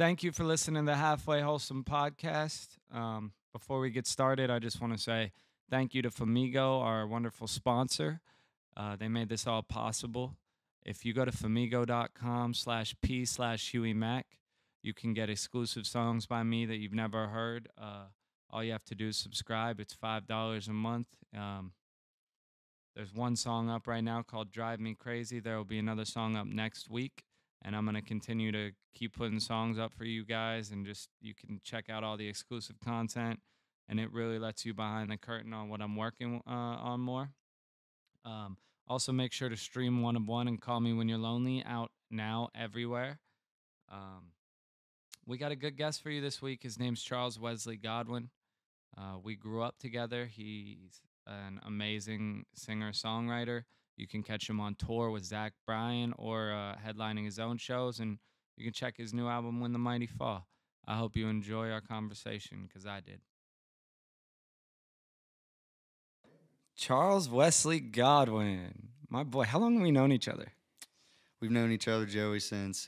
Thank you for listening to the Halfway Wholesome podcast. Before we get started, I just want to say thank you to Famigo, our wonderful sponsor. They made this all possible. If you go to famigo.com/p/Huey Mac, you can get exclusive songs by me that you've never heard. All you have to do is subscribe. It's $5 a month. There's one song up right now called Drive Me Crazy. There will be another song up next week. And I'm going to continue to keep putting songs up for you guys. And just you can check out all the exclusive content. And it really lets you behind the curtain on what I'm working on more. Also, make sure to stream One of One and Call Me When You're Lonely out now everywhere. We got a good guest for you this week. His name's Charles Wesley Godwin. We grew up together. He's an amazing singer-songwriter. You can catch him on tour with Zach Bryan or headlining his own shows, and you can check his new album, When the Mighty Fall. I hope you enjoy our conversation, because I did. Charles Wesley Godwin, my boy. How long have we known each other? We've known each other, Joey, since,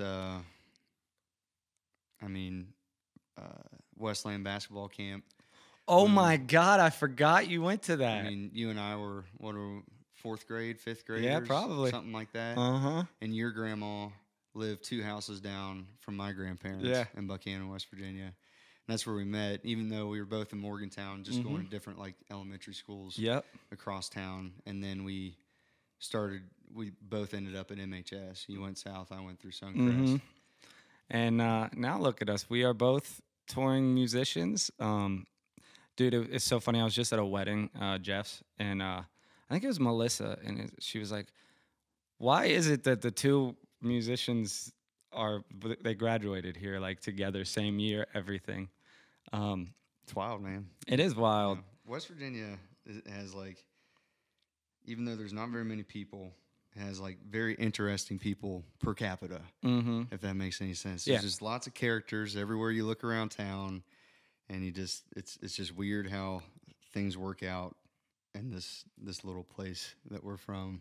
Westland basketball camp. Oh, my God, I forgot you went to that. I mean, you and I were, fourth grade, fifth graders? Yeah, probably. Something like that. Uh-huh. And your grandma lived 2 houses down from my grandparents in Buchanan, West Virginia. And that's where we met, even though we were both in Morgantown, just going to different, elementary schools across town. And then we both ended up at MHS. You went south, I went through Songwriter. And now look at us. We are both touring musicians. Dude, it's so funny. I was just at a wedding, Jeff's, and I think it was Melissa, and she was like, why is it that the two musicians they graduated here, together, same year, everything? It's wild, man. It is wild. West Virginia has, even though there's not very many people, has, very interesting people per capita, if that makes any sense. There's just lots of characters everywhere you look around town. And it's just weird how things work out in this little place that we're from.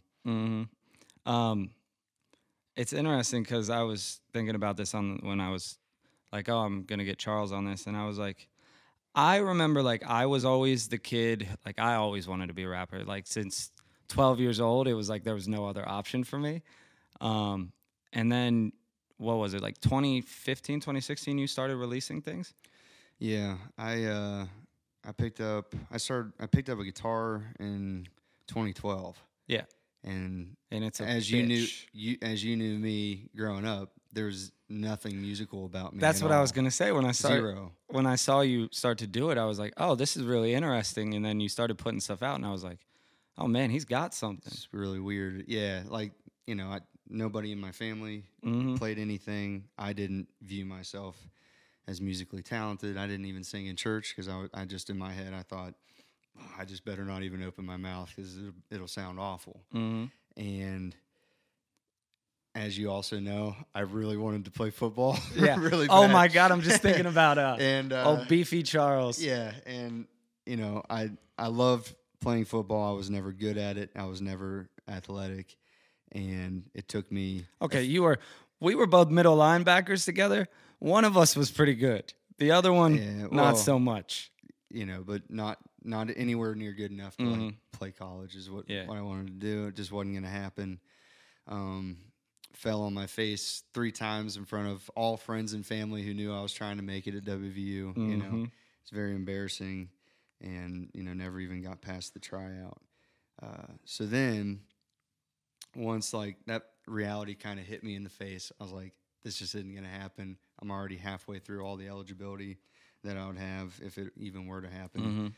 It's interesting because I was thinking about this when I was like, oh, I'm gonna get Charles on this, and I was like, I remember I was always the kid, I always wanted to be a rapper. Since 12 years old, it was there was no other option for me. And then what was it, 2015, 2016? You started releasing things. Yeah, I picked up a guitar in 2012. Yeah, and it's as you knew me growing up, there's nothing musical about me. That's what I was gonna say when I Zero. When I saw you start to do it, I was like, oh, this is really interesting. And then you started putting stuff out, and I was like, oh man, he's got something. It's really weird. Yeah, nobody in my family played anything. I didn't view myself as musically talented. I didn't even sing in church because I just, in my head, I thought, oh, I just better not even open my mouth because it'll sound awful. And as you also know, I really wanted to play football. Yeah. Really oh, bad. my God. I'm just thinking about beefy Charles. Yeah. And, I loved playing football. I was never good at it. I was never athletic. And it took me. Okay, we were both middle linebackers together. One of us was pretty good. The other one, not so much. But not anywhere near good enough to play college is what I wanted to do. It just wasn't going to happen. Fell on my face 3 times in front of all friends and family who knew I was trying to make it at WVU. It's very embarrassing, and never even got past the tryout. So then, once that reality kind of hit me in the face, I was like, this just isn't going to happen. I'm already halfway through all the eligibility that I would have if it even were to happen.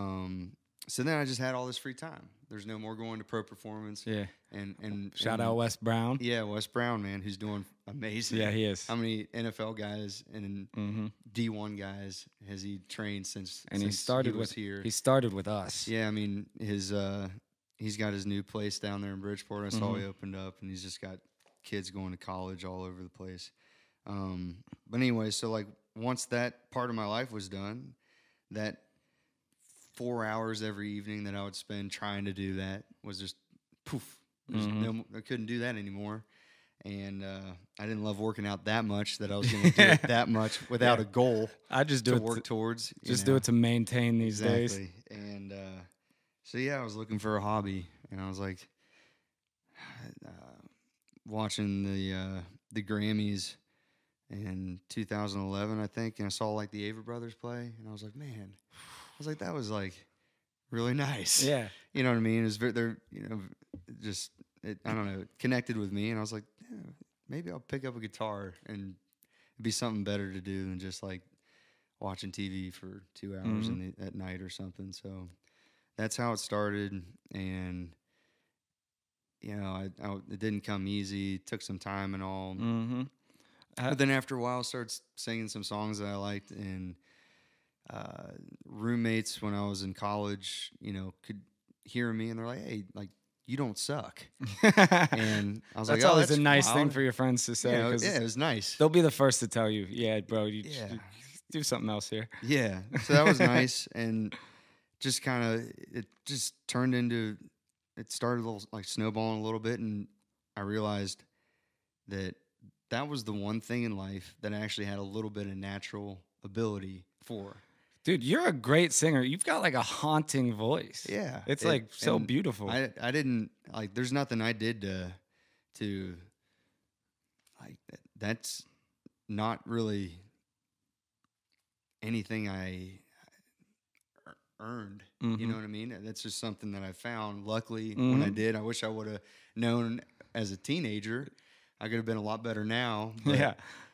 So then I just had all this free time. There's no more going to pro performance. Yeah. And shout out Wes Brown. Yeah, Wes Brown, man, who's doing amazing. Yeah, he is. How many NFL guys and D1 guys has he trained since? And since he was here. He started with us. Yeah, I mean he's got his new place down there in Bridgeport. I saw he opened up, and he's just got kids going to college all over the place. But anyway, so once that part of my life was done, that 4 hours every evening that I would spend trying to do that was just poof. I couldn't do that anymore. And I didn't love working out that much that I was going to do it that much without a goal. I just do to it work towards. Just do it to maintain these days. And so yeah, I was looking for a hobby, and I was like watching the Grammys in 2011, I think, and I saw like the Avett Brothers play, and I was like, man, that was like really nice. Yeah, you know what I mean? It was they're just. I don't know, it connected with me, and I was like, yeah, maybe I'll pick up a guitar and it'd be something better to do than just like watching TV for 2 hours at night or something. So that's how it started, and it didn't come easy. It took some time and all. But then after a while, I started singing some songs that I liked, and roommates when I was in college, could hear me, and they're like, hey, like, you don't suck. And I was that's like, always a nice thing for your friends to say. Yeah, it was nice. They'll be the first to tell you, yeah, bro, you do something else here. Yeah, so that was nice, and just kind of, it just turned into, it started a little, like, snowballing a little bit, and I realized that was the one thing in life that I actually had a little bit of natural ability for. Dude, you're a great singer. You've got like a haunting voice. Yeah. It's like so beautiful. I didn't, like, there's nothing I did to like, that's not really anything I earned. You know what I mean? That's just something that I found. Luckily, when I did, I wish I would have known as a teenager. I could have been a lot better now. But, yeah.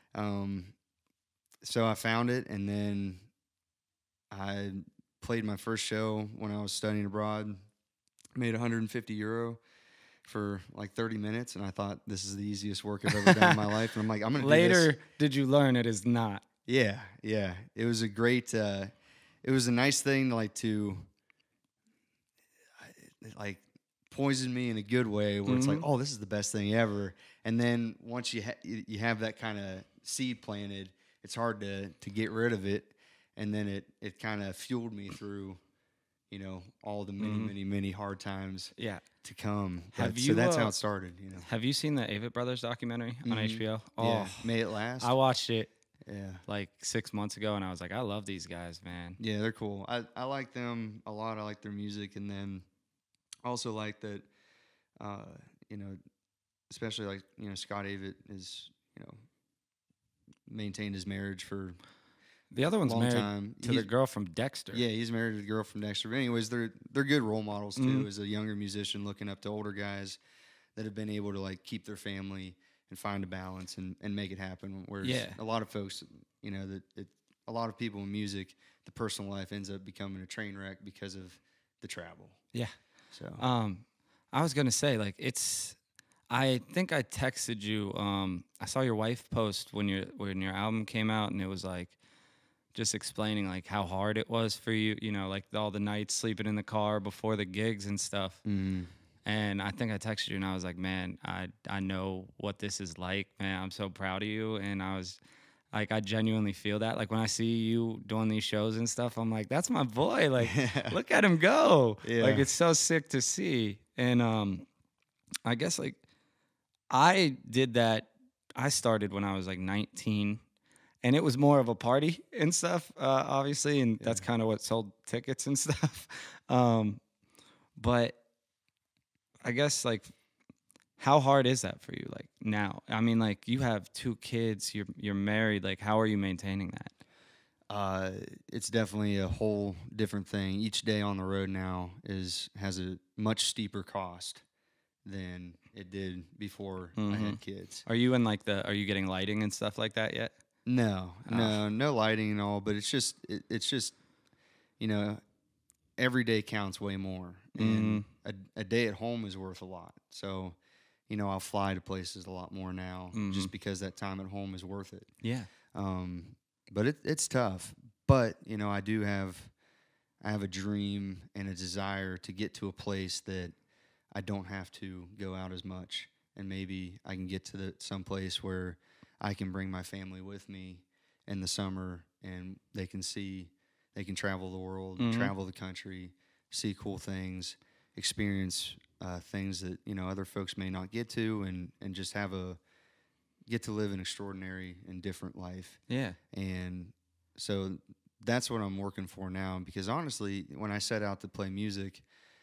So I found it, and then I played my first show when I was studying abroad, made €150 for like 30 minutes, and I thought, this is the easiest work I've ever done in my life. And I'm like, I'm going to do this. Later, did you learn it is not? Yeah. It was a great, it was a nice thing to poison me in a good way, where it's like, oh, this is the best thing ever. And then once you have that kind of seed planted, it's hard to get rid of it. And then it kind of fueled me through, all the many hard times to come. So that's how it started. Have you seen the Avett Brothers documentary on HBO? Oh, yeah. May It Last? I watched it like 6 months ago, and I was like, I love these guys, man. Yeah, they're cool. I like them a lot. I like their music, and then I also like that, especially like, Scott Avett is, maintained his marriage for the other one's married time. To the girl from Dexter. Yeah, he's married to the girl from Dexter. But anyways, they're good role models too, as a younger musician looking up to older guys that have been able to like keep their family and find a balance and make it happen. Whereas a lot of folks, a lot of people in music, the personal life ends up becoming a train wreck because of the travel. Yeah. So I was gonna say, like, I think I texted you. I saw your wife post when your album came out, and it was like just explaining like how hard it was for you, like all the nights sleeping in the car before the gigs and stuff. And I think I texted you, and I was like, man, I know what this is like, man. I'm so proud of you. And I was like, I genuinely feel that. Like when I see you doing these shows and stuff, I'm like, that's my boy. Like, look at him go. Yeah. Like, it's so sick to see. And I guess like I did that. I started when I was like 19. And it was more of a party and stuff, obviously, and that's kind of what sold tickets and stuff. But I guess, like, how hard is that for you, like, now? I mean, like, you have 2 kids, you're married. Like, how are you maintaining that? It's definitely a whole different thing. Each day on the road now has a much steeper cost than it did before I had kids. Are you in, like, are you getting lighting and stuff like that yet? No lighting and all, but it's just every day counts way more, and a day at home is worth a lot. So, I'll fly to places a lot more now, just because that time at home is worth it. Yeah. But it's tough. But I have a dream and a desire to get to a place that I don't have to go out as much, and maybe I can get to some place where I can bring my family with me in the summer, and they can travel the world, travel the country, see cool things, experience things that, other folks may not get to, and just have a get to live an extraordinary and different life. Yeah. And so that's what I'm working for now, because honestly, when I set out to play music,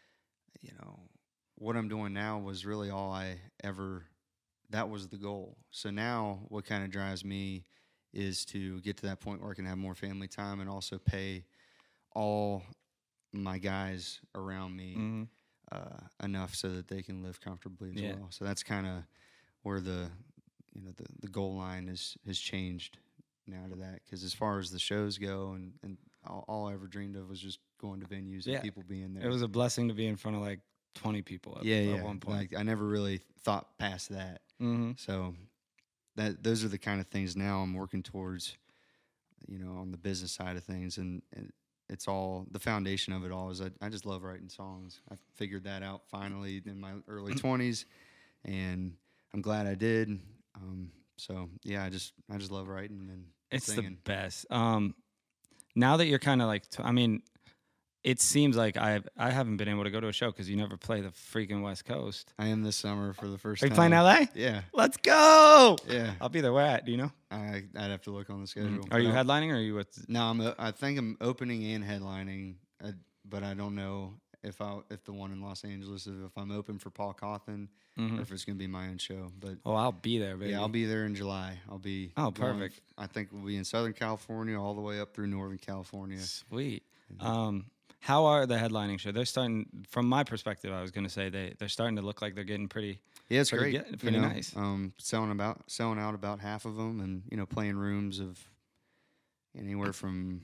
what I'm doing now was really all that was the goal. So now what kind of drives me is to get to that point where I can have more family time and also pay all my guys around me enough so that they can live comfortably as well. So that's kind of where the goal line has changed now to that. Because as far as the shows go, and all I ever dreamed of was just going to venues and people being there. It was a blessing to be in front of like 20 people at one point. Like, I never really thought past that. So those are the kind of things now I'm working towards, on the business side of things. And it's all, the foundation of it all is I just love writing songs. I figured that out finally in my early 20s, and I'm glad I did. So yeah, I just love writing and it's singing. The best. Now that you're kind of like, it seems like I haven't been able to go to a show because you never play the freaking West Coast. I am this summer for the first Are time. you playing LA? Yeah. Let's go. Yeah. I'll be there. Where at? Do you know? I'd have to look on the schedule. Are you headlining or are you with? No, I think I'm opening and headlining, but I don't know if the one in Los Angeles, if I'm open for Paul Cawthon or if it's going to be my own show. But I'll be there, baby. Yeah, I'll be there in July. I'll be. Perfect. I think we'll be in Southern California all the way up through Northern California. Sweet. How are the headlining shows? They're starting, from my perspective, I was going to say they're starting to look like they're getting pretty. Yeah, it's great. Pretty nice. Selling out about half of them, and playing rooms of anywhere from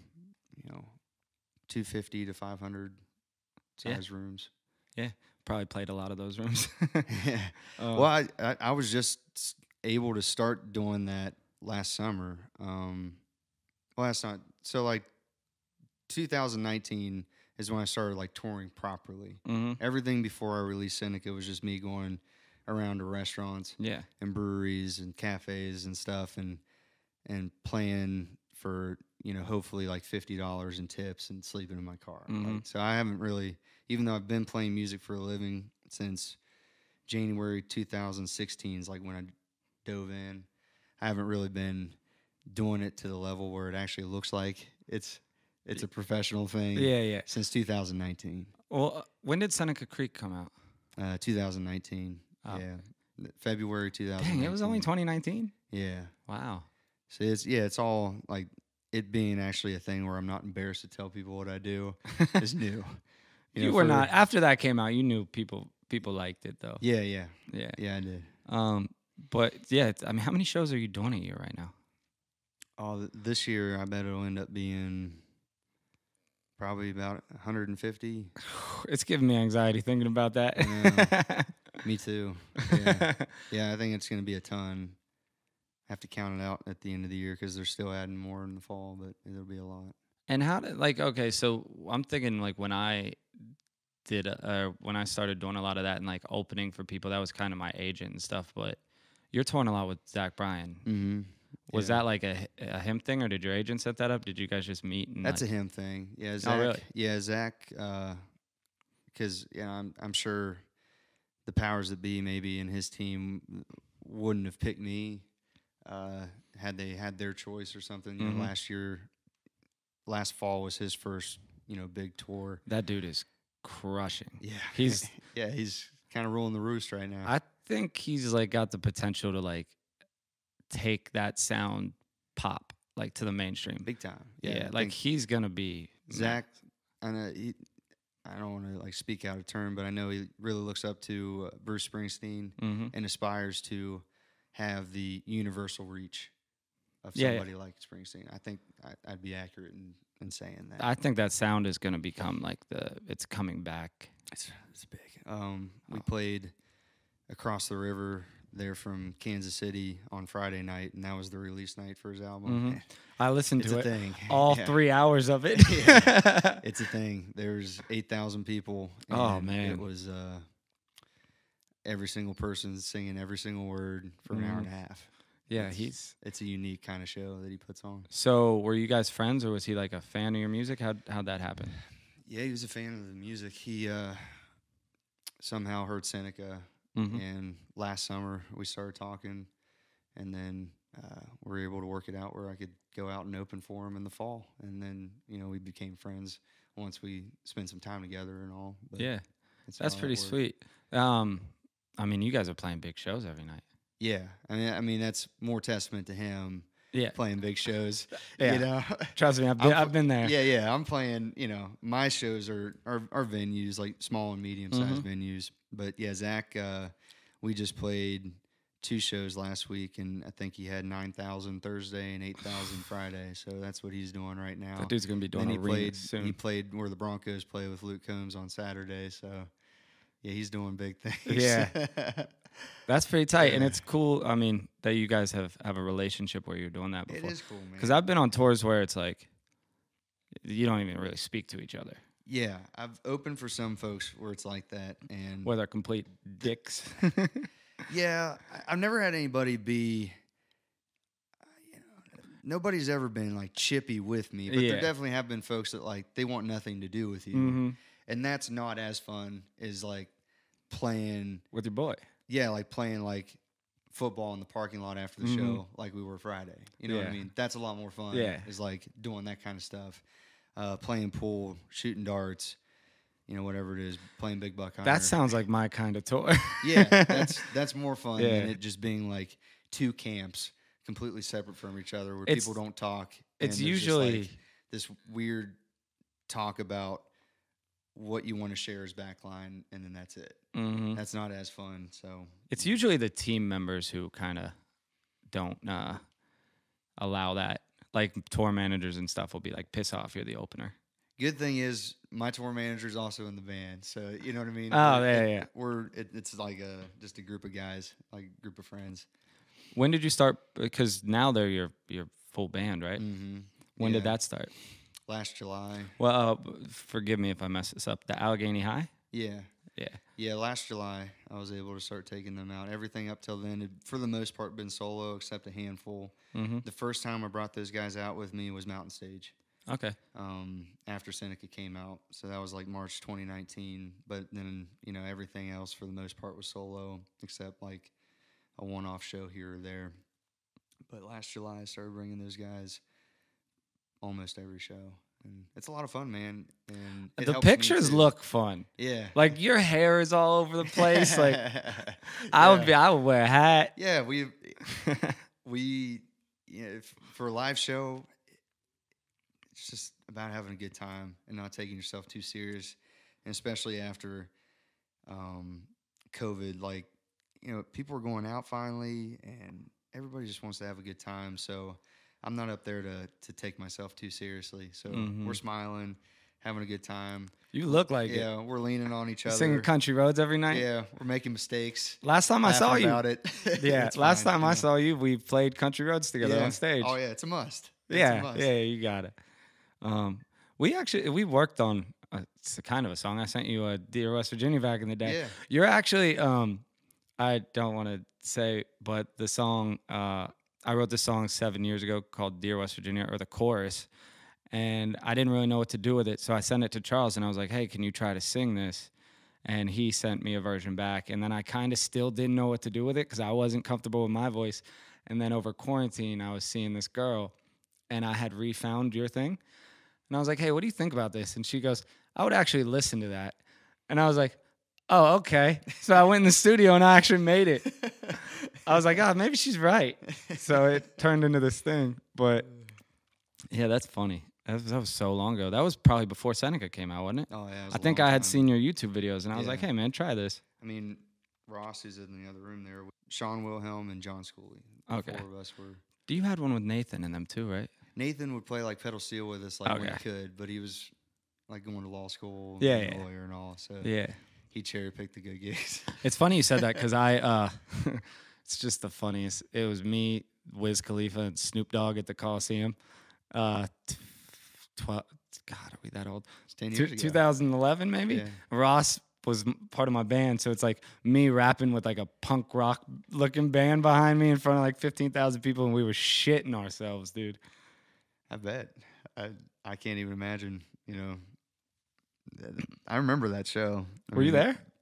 250 to 500 size rooms. Yeah, probably played a lot of those rooms. Yeah. Well, I was just able to start doing that last summer. Well, that's not so. Like 2019 is when I started like touring properly. Everything before I released Seneca was just me going around to restaurants, and breweries and cafes and stuff, and playing for hopefully like $50 in tips and sleeping in my car. So I haven't really, even though I've been playing music for a living since January 2016 is like when I dove in, I haven't really been doing it to the level where it actually looks like it's a professional thing. Yeah. Since 2019. Well, when did Seneca Creek come out? 2019. Yeah, February 2019. Dang, it was only 2019. Yeah. Wow. So it's all like it being actually a thing where I'm not embarrassed to tell people what I do is new. You were not. After that came out, you knew people liked it though. Yeah, I did. But yeah, I mean, how many shows are you doing a year right now? Oh, this year I bet it'll end up being probably about 150. It's giving me anxiety thinking about that. Me too. Yeah, I think it's going to be a ton. I have to count it out at the end of the year because they're still adding more in the fall, but it'll be a lot. And how did, okay, so I'm thinking like when I started doing a lot of that and like opening for people, that was kind of my agent and stuff, but you're touring a lot with Zach Bryan. Mm-hmm. Was that like a him thing, or did your agent set that up? Did you guys just meet? And that's a him thing. Yeah, Zach. Oh, really? Yeah, Zach. Because I'm sure the powers that be maybe in his team wouldn't have picked me had they had their choice or something. You know, last fall was his first big tour. That dude is crushing. Yeah, he's he's kind of ruling the roost right now. I think he's like got the potential to like take that sound pop like to the mainstream big time. Yeah, like he's gonna be Zach. I know I don't want to like speak out of turn, but I know he really looks up to Bruce Springsteen and aspires to have the universal reach of somebody like Springsteen. I think I'd be accurate in saying that. I think that sound is gonna become like it's coming back. It's big. We played across the river there from Kansas City on Friday night, and that was the release night for his album. I listened to it, thing. all 3 hours of it. It's a thing. There's 8,000 people. Oh man, it was every single person singing every single word for an hour and a half. Yeah, it's a unique kind of show that he puts on. So, were you guys friends, or was he like a fan of your music? How'd that happen? Yeah, he was a fan of the music. He somehow heard Seneca. And last summer we started talking, and then we were able to work it out where I could go out and open for him in the fall, and then we became friends once we spent some time together and all. But yeah, that's pretty sweet. I mean, you guys are playing big shows every night. Yeah, I mean that's more testament to him. Yeah, playing big shows. Yeah, trust me, I've been there. Yeah. I'm playing. My shows are venues like small and medium sized venues. But yeah, Zach, we just played 2 shows last week, and I think he had 9,000 Thursday and 8,000 Friday. So that's what he's doing right now. That dude's gonna be doing arenas soon. He played where the Broncos play with Luke Combs on Saturday. So yeah, he's doing big things. Yeah. That's pretty tight, and it's cool. I mean, that you guys have a relationship where you're doing that before. It is cool, man. Because I've been on tours where it's like you don't even really speak to each other. Yeah, I've opened for some folks where it's like that, and where they're complete dicks. Yeah, I've never had anybody be. Nobody's ever been like chippy with me, but there definitely have been folks that like they want nothing to do with you, and that's not as fun as like playing with your boy. Yeah, like playing like football in the parking lot after the show, like we were Friday. You know what I mean? That's a lot more fun. Yeah, is like doing that kind of stuff, playing pool, shooting darts, whatever it is, playing big buck hunter. That sounds like my kind of tour. Yeah, that's more fun than it just being like 2 camps completely separate from each other where people don't talk. It's usually like this weird talk about what you want to share as backline, and then that's it. That's not as fun. So it's usually the team members who kind of don't allow that. Like tour managers and stuff will be like, "Piss off, you're the opener." Good thing is my tour manager's also in the band, so you know what I mean. Oh, yeah. It's like just a group of guys, like a group of friends. When did you start? Because now they're your full band, right? When did that start? Last July. Well, forgive me if I mess this up. The Allegheny High? Yeah, last July, I was able to start taking them out. Everything up till then had, for the most part, been solo, except a handful. The first time I brought those guys out with me was Mountain Stage. Okay. After Seneca came out. So that was like March 2019. But then, everything else for the most part was solo, except like a one-off show here or there. But last July, I started bringing those guys almost every show. And it's a lot of fun, man. And the pictures look fun. Yeah. Like your hair is all over the place. Like I would wear a hat. Yeah, for a live show, it's just about having a good time and not taking yourself too serious. And especially after COVID, like, people are going out finally and everybody just wants to have a good time. So I'm not up there to take myself too seriously. So we're smiling, having a good time. You look like it. Yeah, we're leaning on each other. Singing country roads every night. Yeah, we're making mistakes. Last time I saw you, about it. Yeah, last time I saw you, we played country roads together on stage. Oh yeah, it's a must. Yeah, you got it. We worked on it's kind of a song. I sent you Dear West Virginia back in the day. Yeah. You're actually I don't want to say, but the song I wrote this song 7 years ago called Dear West Virginia, or the chorus, and I didn't really know what to do with it. So I sent it to Charles, and I was like, hey, can you try to sing this? And he sent me a version back. And then I kind of still didn't know what to do with it because I wasn't comfortable with my voice. And then over quarantine, I was seeing this girl, and I had refound your thing. And I was like, hey, what do you think about this? And she goes, I would actually listen to that. And I was like, oh, okay. So I went in the studio and I actually made it. I was like, oh, maybe she's right. So it turned into this thing. But yeah, that's funny. That was so long ago. That was probably before Seneca came out, wasn't it? Oh, yeah. I think I had seen your YouTube videos and I was like, hey, man, try this. I mean, Ross is in the other room there with Sean Wilhelm and John Schooley. Okay. 4 of us were. You had one with Nathan in them too, right? Nathan would play like pedal steel with us when he could, but he was like going to law school, a lawyer and all. So he cherry picked the good gigs. It's funny you said that because it's just the funniest. It was me, Wiz Khalifa, and Snoop Dogg at the Coliseum. God, are we that old? 10 years ago. 2011 maybe. Yeah. Ross was part of my band, so it's like me rapping with like a punk rock looking band behind me in front of like 15,000 people, and we were shitting ourselves, dude. I bet. I can't even imagine, I remember that show. Were you there?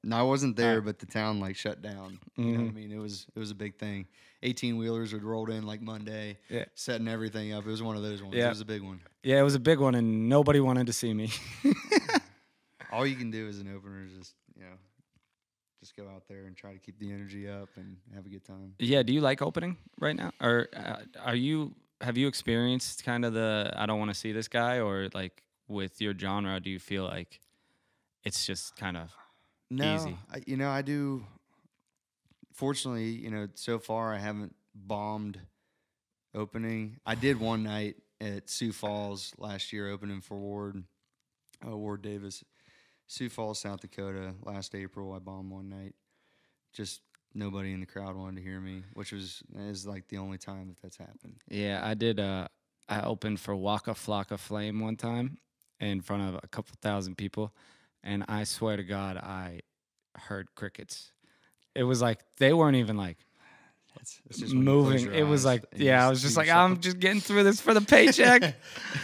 No, I wasn't there, but the town like shut down. You know what I mean? It was a big thing. 18-wheelers would roll in like Monday, setting everything up. It was one of those ones. It was a big one. Yeah, it was a big one, and nobody wanted to see me. All you can do as an opener is just go out there and try to keep the energy up and have a good time. Yeah, do you like opening right now? Or have you experienced kind of the I don't want to see this guy, or like with your genre, do you feel like it's just kind of easy? I do. Fortunately, so far I haven't bombed opening. I did one night at Sioux Falls last year opening for Ward Davis. Sioux Falls, South Dakota, last April. I bombed one night. Just nobody in the crowd wanted to hear me, which is like the only time that's happened. Yeah, I did. I opened for Waka Flocka Flame one time in front of a couple thousand people, and I swear to God, I heard crickets. It was like they weren't even like it's just moving. It was like, I was just like, I'm just getting through this for the paycheck.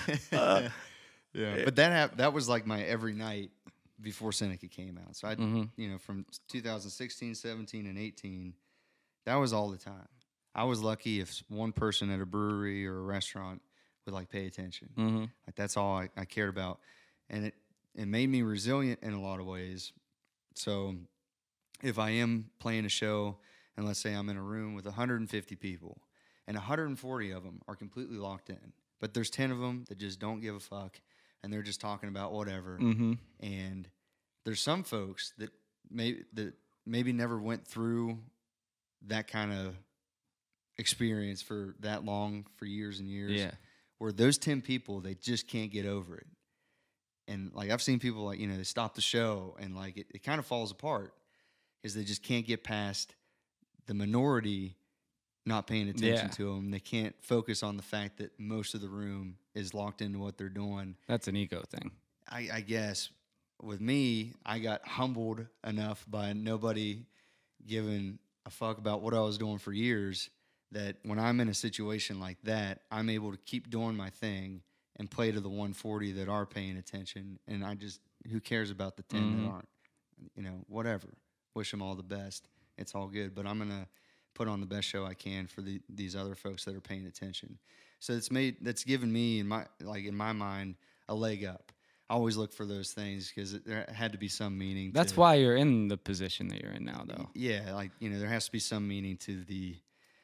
But that was like my every night before Seneca came out. So I, from 2016, 17, and 18, that was all the time. I was lucky if one person at a brewery or a restaurant would like pay attention. Like that's all I cared about, and it made me resilient in a lot of ways. So if I am playing a show, and let's say I'm in a room with 150 people, and 140 of them are completely locked in, but there's 10 of them that just don't give a fuck, and they're just talking about whatever. And there's some folks that maybe never went through that kind of experience for that long, for years and years. Yeah. Where those 10 people, they just can't get over it. And like I've seen people like, they stop the show and like it kind of falls apart because they just can't get past the minority not paying attention to them. They can't focus on the fact that most of the room is locked into what they're doing. That's an ego thing. I guess with me, I got humbled enough by nobody giving a fuck about what I was doing for years that when I'm in a situation like that, I'm able to keep doing my thing and play to the 140 that are paying attention. And who cares about the 10 that aren't? Whatever. Wish them all the best. It's all good. But I'm going to put on the best show I can for these other folks that are paying attention. So that's given me in my mind a leg up. I always look for those things because there had to be some meaning. That's why you're in the position that you're in now, though. Yeah, there has to be some meaning to the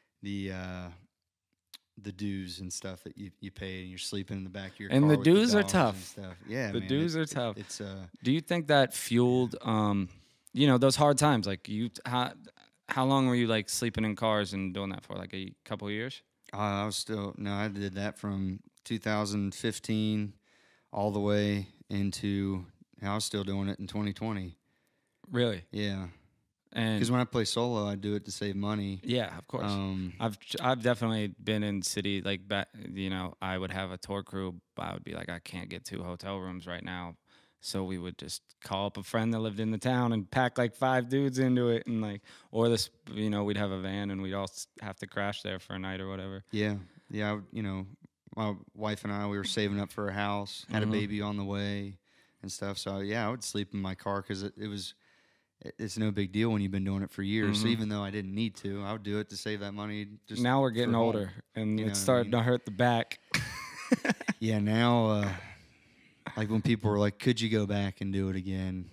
dues and stuff that you pay, and you're sleeping in the back of your car. And the with dues the are dogs tough. and stuff. Yeah, the man, dues are tough. It's Do you think that fueled, those hard times? Like how long were you like sleeping in cars and doing that for? Like a couple of years? I did that from 2015 all the way into. I was still doing it in 2020. Really? Yeah. And because when I play solo, I do it to save money. Yeah, of course. I've definitely been in city like I would have a tour crew. I would be like, I can't get 2 hotel rooms right now, so we would just call up a friend that lived in the town and pack like 5 dudes into it, and we'd have a van and we'd all have to crash there for a night or whatever. Yeah. My wife and I, we were saving up for a house, had a baby on the way, and stuff. So yeah, I would sleep in my car because it's no big deal when you've been doing it for years. So even though I didn't need to, I would do it to save that money. Just now we're getting older, and it's starting to hurt the back. Yeah, now, like when people were like, could you go back and do it again?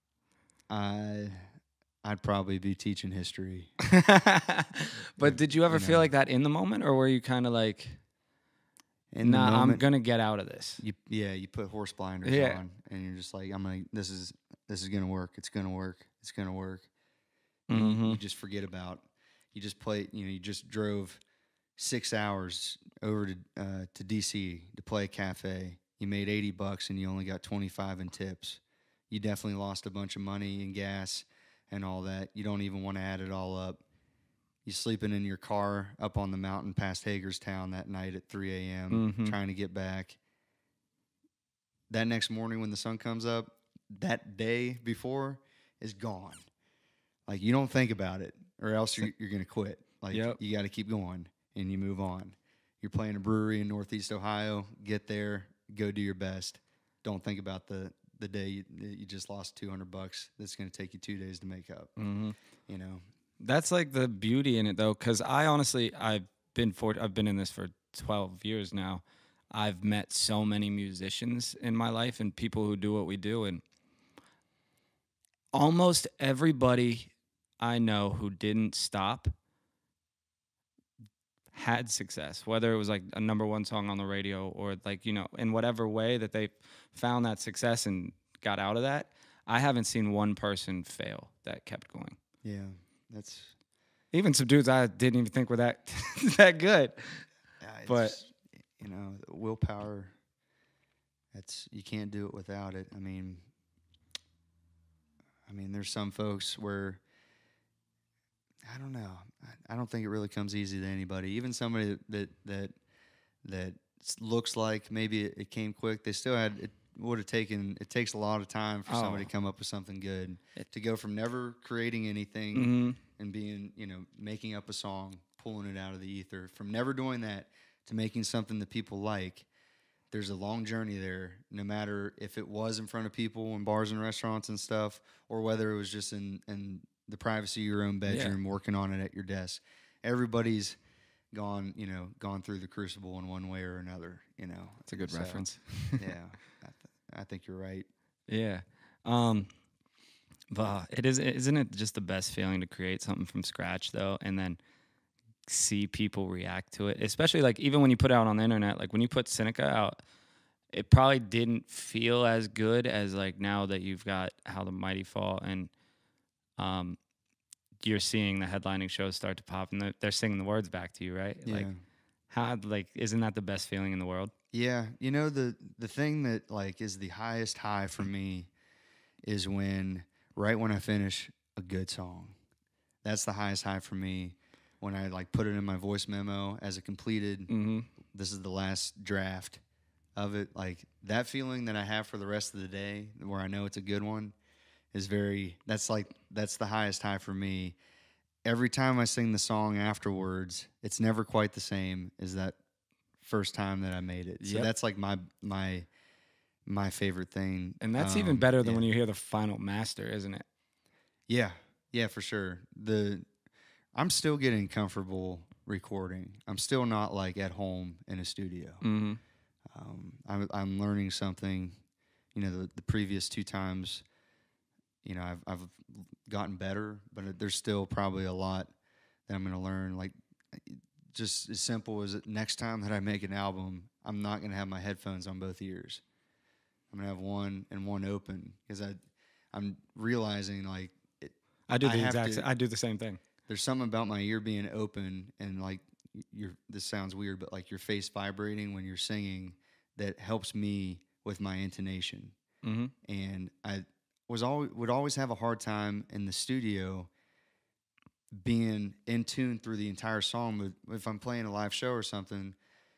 I'd probably be teaching history. But did you ever feel like that in the moment, or were you kind of like, I'm going to get out of this? You put horse blinders on, and you're just like, this is going to work. It's going to work. It's going to work. You just forget about, you just play, you just drove 6 hours over to DC to play a cafe. You made $80 and you only got 25 in tips. You definitely lost a bunch of money in gas and all that. You don't even want to add it all up. You sleeping in your car up on the mountain past Hagerstown that night at 3 a.m. Trying to get back. That next morning when the sun comes up, that day before is gone. Like, you don't think about it or else you're going to quit. Like, you got to keep going and you move on. You're playing a brewery in Northeast Ohio. Get there. Go do your best. Don't think about the the day you just lost $200 that's going to take you 2 days to make up. You know, that's like the beauty in it though, because I honestly I've been in this for 12 years now. I've met so many musicians in my life and people who do what we do, and almost everybody I know who didn't stop had success, whether it was like a number one song on the radio or like, you know, in whatever way that they found that success and got out of that. I haven't seen one person fail that kept going. Yeah, that's even some dudes I didn't even think were that that good. But you know, willpower. You can't do it without it. I mean, there's some folks where I don't know. I don't think it really comes easy to anybody. Even somebody that looks like maybe it came quick. They still had it. Would have taken. It takes a lot of time for somebody to come up with something good. To go from never creating anything and being, you know, making up a song, pulling it out of the ether, from never doing that to making something that people like. There's a long journey there, no matter if it was in front of people in bars and restaurants and stuff, or whether it was just in the privacy of your own bedroom working on it at your desk. Everybody's gone through the crucible in one way or another, you know. That's a good reference. Yeah, I think you're right. Yeah. But isn't it just the best feeling to create something from scratch though, and then see people react to it, especially like even when you put it out on the internet, like when you put Seneca out, it probably didn't feel as good as like now that you've got How the Mighty Fall and you're seeing the headlining shows start to pop and they're singing the words back to you, right? Yeah. Like isn't that the best feeling in the world? Yeah, you know, the thing that like is the highest high for me is right when I finish a good song. That's the highest high for me. When I like put it in my voice memo as a completed, this is the last draft of it. Like that feeling that I have for the rest of the day, where I know it's a good one, is that's the highest high for me. Every time I sing the song afterwards, it's never quite the same as that first time that I made it. So that's like my favorite thing. And that's even better than when you hear the final master, isn't it? Yeah, for sure. I'm still getting comfortable recording. I'm still not like at home in a studio. I'm learning something. You know, the previous 2 times, you know, I've gotten better, but there's still probably a lot that I'm going to learn. Like, just as simple as next time that I make an album, I'm not going to have my headphones on both ears. I'm going to have one and one open because I'm realizing like I do the same thing. There's something about my ear being open and like this sounds weird, but like your face vibrating when you're singing that helps me with my intonation. And I would always have a hard time in the studio being in tune through the entire song. But if I'm playing a live show or something,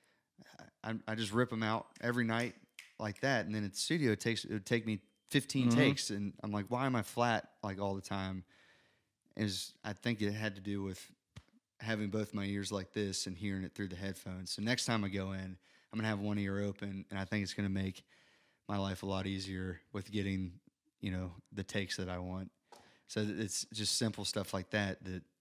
I just rip them out every night like that. And then at the studio, it would take me 15 takes. And I'm like, why am I flat like all the time? I think it had to do with having both my ears like this and hearing it through the headphones. So next time I go in, I'm going to have one ear open, and I think it's going to make my life a lot easier with getting, you know, the takes that I want. So it's just simple stuff like that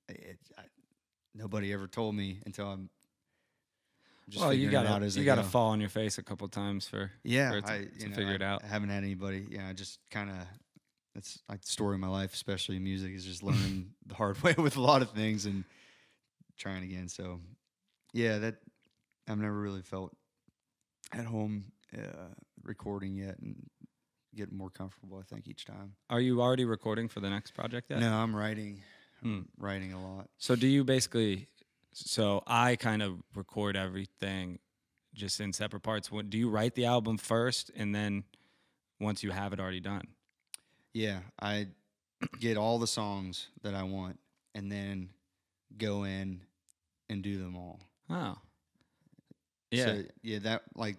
nobody ever told me until I'm just figuring it out as I go. You got to fall on your face a couple times for it to figure it out. I haven't had anybody. Yeah, I just kind of. That's like the story of my life, especially in music, is just learning the hard way with a lot of things and trying again. So, yeah, that I've never really felt at home recording yet and getting more comfortable, I think, each time. Are you already recording for the next project yet? No, I'm writing. I'm writing a lot. So do you basically – so I kind of record everything just in separate parts. Do you write the album first and then once you have it already done? Yeah, I get all the songs that I want and then go in and do them all. Oh. Yeah. So, yeah, that, like,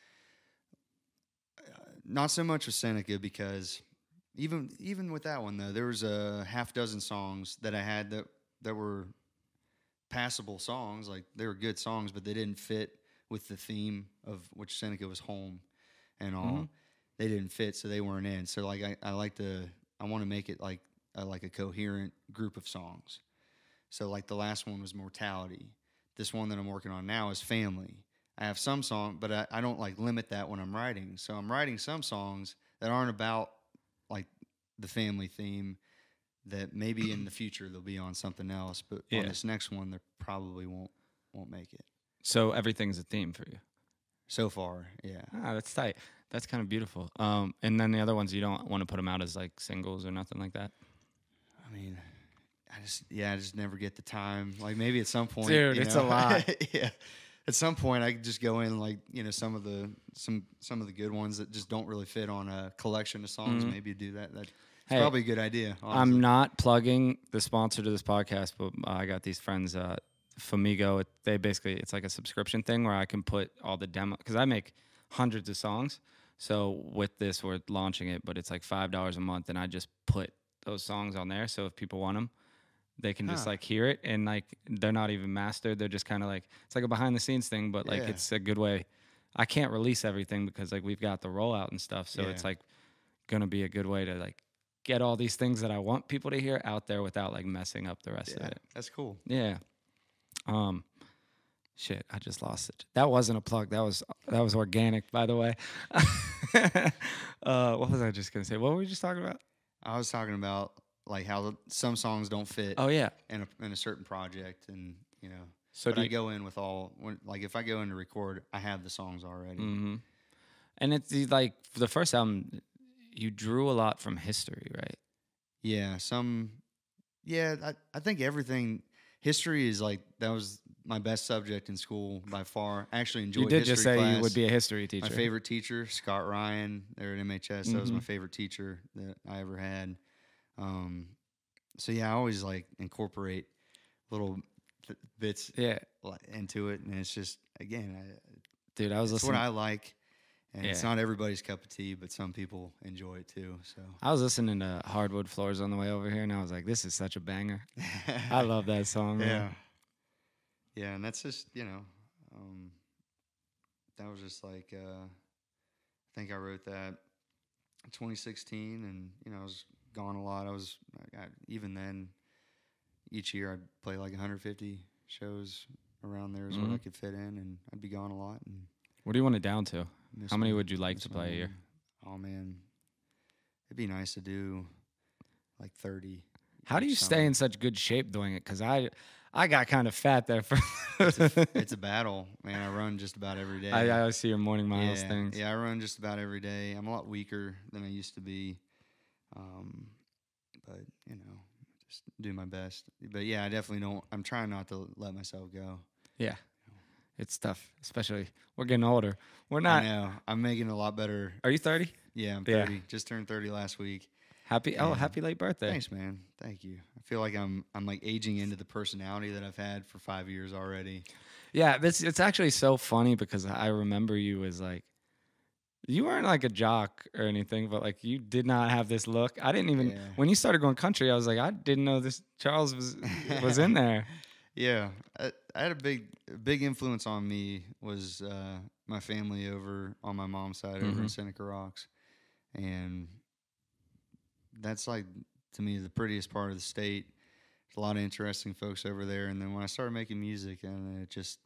not so much with Seneca because even with that one, though, there was a half dozen songs that I had that were passable songs. Like, they were good songs, but they didn't fit with the theme of which Seneca was home and all. they didn't fit, so they weren't in. So like I want to make it like a coherent group of songs. So like the last one was mortality. This one that I'm working on now is family. I have some song, but I don't like limit that when I'm writing. So I'm writing some songs that aren't about like the family theme, that maybe in the future they'll be on something else, but on this next one they probably won't make it. So everything's a theme for you so far. Yeah. That's tight. That's kind of beautiful. And then the other ones, you don't want to put them out as like singles or nothing like that? I mean, I just never get the time. Like maybe at some point, dude, it's a lot. Yeah. At some point I could just go in like, some of the good ones that just don't really fit on a collection of songs. Maybe do that. That's probably a good idea. Honestly. I'm not plugging the sponsor to this podcast, but I got these friends, Famigo. They basically, it's like a subscription thing where I can put all the demo, because I make hundreds of songs. So with this, we're launching it, but it's like $5 a month, and I just put those songs on there. So if people want them, they can just like hear it, and like they're not even mastered. They're just kind of like, it's like a behind the scenes thing, but like it's a good way. I can't release everything because like we've got the rollout and stuff. So it's like gonna be a good way to like get all these things that I want people to hear out there without like messing up the rest of it. That's cool. Yeah. Shit, I just lost it. That wasn't a plug. That was organic, by the way. What was I just gonna say? What were we just talking about? I was talking about like how some songs don't fit. Oh yeah, in a certain project, and So I go in with like if I go in to record, I have the songs already. Mm-hmm. And it's like for the first album, you drew a lot from history, right? Yeah, I think everything. History is like, that was my best subject in school by far. I actually enjoyed history class. You did just say you would be a history teacher. My favorite teacher, Scott Ryan, there at MHS. That was my favorite teacher that I ever had. So yeah, I always like incorporate little bits into it, and it's just, again, dude, I was listening. It's what I like. And it's not everybody's cup of tea, but some people enjoy it too. So I was listening to Hardwood Floors on the way over here, and I was like, "This is such a banger." I love that song. Man. Yeah, and that's just that was just like I think I wrote that in 2016, and I was gone a lot. Even then, each year I'd play like 150 shows around there is what I could fit in, and I'd be gone a lot. And what do you want it down to? How many would you like to play a year? Oh, man. It'd be nice to do like 30. How do you stay in such good shape doing it? Because I got kind of fat there. It's a battle, man. I run just about every day. I see your morning miles things. Yeah, I run just about every day. I'm a lot weaker than I used to be. But, just do my best. But, yeah, I definitely don't. I'm trying not to let myself go. Yeah. It's tough, especially we're getting older. We're not. I know. I'm making a lot better. Are you 30? Yeah, I'm 30. Yeah. Just turned 30 last week. Happy late birthday. Thanks, man. Thank you. I feel like I'm like aging into the personality that I've had for 5 years already. Yeah, it's actually so funny because I remember you as like, you weren't like a jock or anything, but like you did not have this look. I didn't even when you started going country, I was like, I didn't know this Charles was in there. Yeah, I had a big influence on me was my family over on my mom's side over in Seneca Rocks, and that's like, to me, the prettiest part of the state. There's a lot of interesting folks over there, and then when I started making music, and it just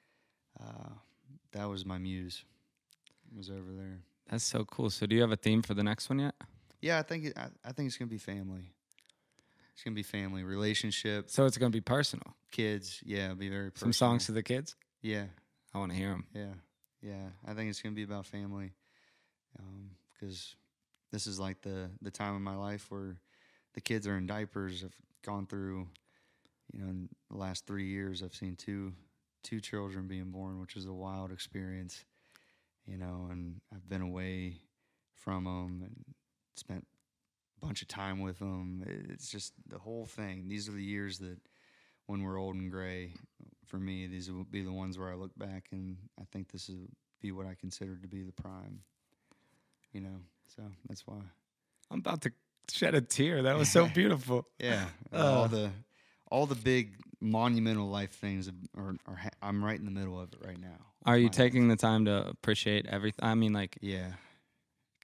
that was my muse. It was over there. That's so cool. So do you have a theme for the next one yet? Yeah, I think it's gonna be family. It's going to be family, relationship. So it's going to be personal. Kids, yeah, it'll be very personal. Some songs to the kids? Yeah. I want to hear them. Yeah. I think it's going to be about family because this is like the time of my life where the kids are in diapers. I've gone through, in the last 3 years, I've seen two children being born, which is a wild experience, and I've been away from them and spent bunch of time with them. It's just the whole thing. These are the years that when we're old and gray, for me, these will be the ones where I look back and I think this will be what I consider to be the prime, so that's why. I'm about to shed a tear. That was so beautiful. Yeah. All the big monumental life things are I'm right in the middle of it right now. Are you taking the time to appreciate everything? I mean, like, yeah.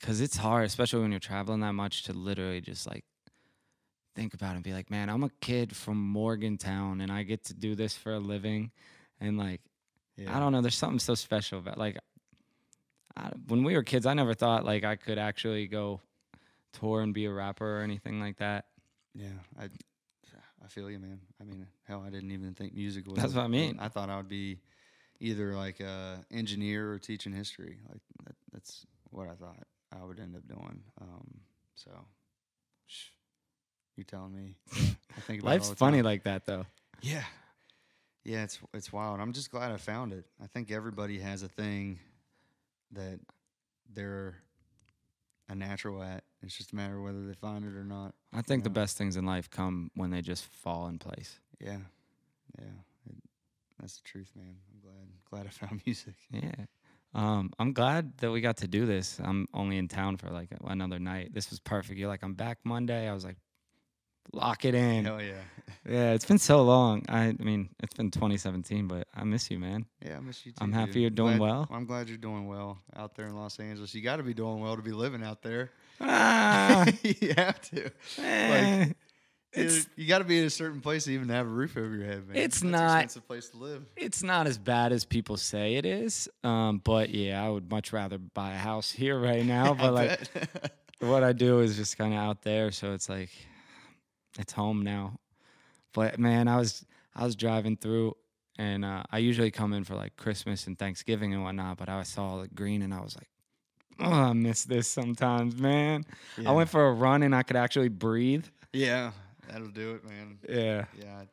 because it's hard, especially when you're traveling that much, to literally just like think about it and be like, man, I'm a kid from Morgantown and I get to do this for a living. And like, I don't know, there's something so special about like, when we were kids, I never thought like I could actually go tour and be a rapper or anything like that. Yeah, I feel you, man. I mean, hell, I didn't even think music was. That's what I mean. I thought I would be either like a engineer or teaching history. Like that's what I thought I would end up doing. So, you're telling me. Yeah, I think about Life's it all the funny time. like that, though. Yeah, yeah, it's wild. I'm just glad I found it. I think everybody has a thing that they're a natural at. It's just a matter of whether they find it or not. I think the best things in life come when they just fall in place. Yeah, that's the truth, man. I'm glad I found music. Yeah. I'm glad that we got to do this. I'm only in town for like another night. This was perfect. You're like, I'm back Monday. I was like, lock it in. Hell yeah. Yeah, it's been so long. I mean, it's been 2017, but I miss you, man. Yeah, I miss you too. I'm happy you're doing well. I'm glad you're doing well out there in Los Angeles. You got to be doing well to be living out there. You have to. Like, you got to be in a certain place to even have a roof over your head, man. That's an expensive place to live. It's not as bad as people say it is. But yeah, I would much rather buy a house here right now. But like, what I do is just kind of out there, so it's like, it's home now. But man, I was driving through, and I usually come in for like Christmas and Thanksgiving and whatnot. But I saw the green, and I was like, oh, I miss this sometimes, man. Yeah. I went for a run, and I could actually breathe. Yeah. That'll do it, man. Yeah.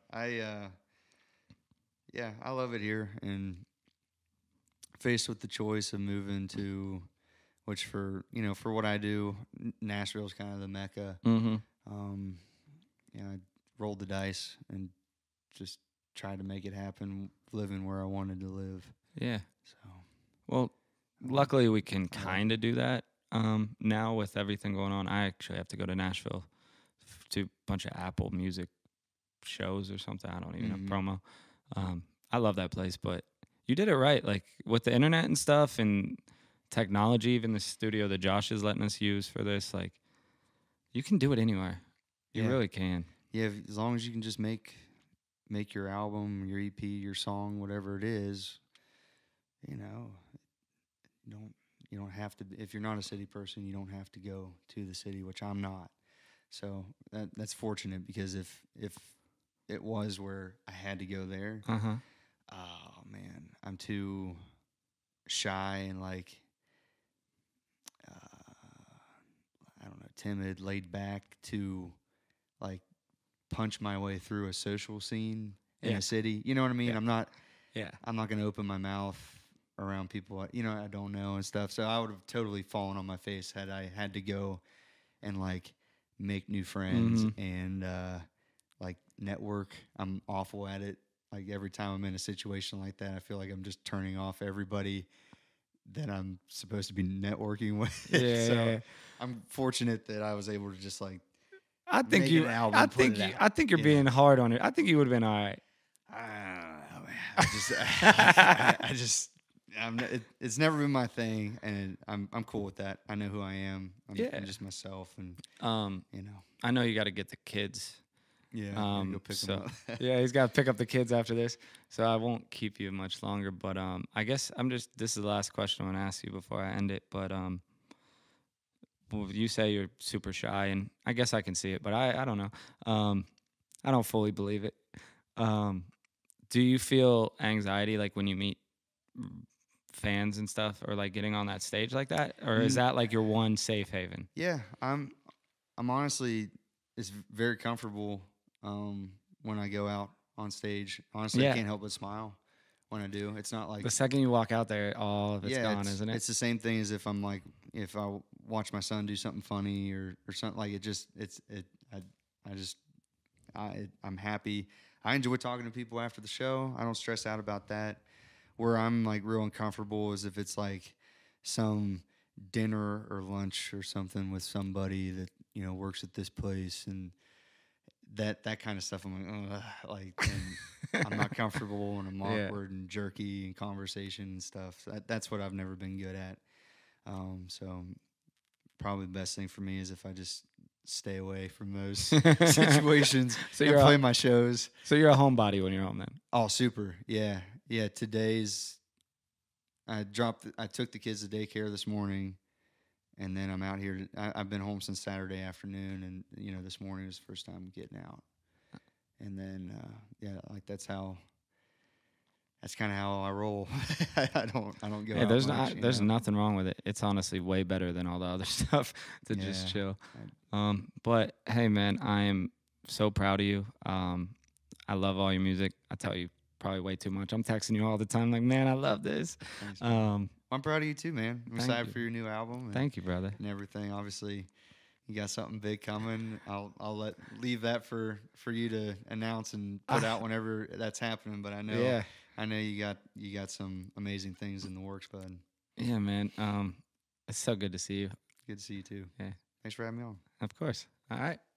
Yeah. I love it here, and faced with the choice of moving to, which for what I do, Nashville's kind of the mecca. Mm-hmm. I rolled the dice and just tried to make it happen, living where I wanted to live. Yeah. So, well, luckily we can kind of do that now with everything going on. I actually have to go to Nashville to a bunch of Apple Music shows or something. I don't even have promo. I love that place, but you did it right. Like with the internet and stuff and technology, even the studio that Josh is letting us use for this, like you can do it anywhere. You really can. Yeah, as long as you can just make your album, your EP, your song, whatever it is, you don't have to. If you're not a city person, you don't have to go to the city, which I'm not. So that's fortunate, because if it was where I had to go there, oh man, I'm too shy and like I don't know, timid, laid back to like punch my way through a social scene in a city. You know what I mean? Yeah. I'm not going to open my mouth around people I don't know and stuff. So I would have totally fallen on my face had I had to go and like make new friends and like network. I'm awful at it. Like every time I'm in a situation like that, I feel like I'm just turning off everybody that I'm supposed to be networking with. Yeah. So I'm fortunate that I was able to just like I think you're being hard on it. I think you would have been all right. I don't know, man. It's never been my thing, and I'm cool with that. I know who I am. I'm just myself, and I know you got to get the kids. Yeah, go pick them up. Yeah, he's got to pick up the kids after this, so I won't keep you much longer. But I guess this is the last question I'm gonna ask you before I end it. But well, you say you're super shy, and I guess I can see it, but I don't know. I don't fully believe it. Do you feel anxiety like when you meet fans and stuff, or like getting on that stage like that, or is that like your one safe haven? Yeah, I'm honestly, it's very comfortable when I go out on stage. Honestly, I can't help but smile when I do. It's not like the second you walk out there, all of it's gone, isn't it? It's the same thing as if I watch my son do something funny or something like I'm happy. I enjoy talking to people after the show. I don't stress out about that. Where I'm like real uncomfortable is if it's like some dinner or lunch or something with somebody that works at this place, and that kind of stuff. I'm like, and I'm not comfortable, and I'm awkward and jerky in conversation and stuff. So that's what I've never been good at. So probably the best thing for me is if I just stay away from those situations So and play my shows. So you're a homebody when you're home then? Oh, super. Yeah. Yeah. I took the kids to daycare this morning, and then I'm out here. I've been home since Saturday afternoon, and, you know, this morning was the first time getting out. And then, like that's kind of how I roll. I don't go. Hey, out much, there's nothing wrong with it. It's honestly way better than all the other stuff to just chill. But hey, man, I am so proud of you. I love all your music. I tell you probably way too much. I'm texting you all the time, like, man, I love this. Thanks, I'm proud of you too, man. I'm excited for your new album. Thank you, brother. And everything. Obviously, you got something big coming. I'll leave that for you to announce and put out whenever that's happening. But I know you got some amazing things in the works, bud. Yeah, man. It's so good to see you. Good to see you too. Yeah. Thanks for having me on. Of course. All right.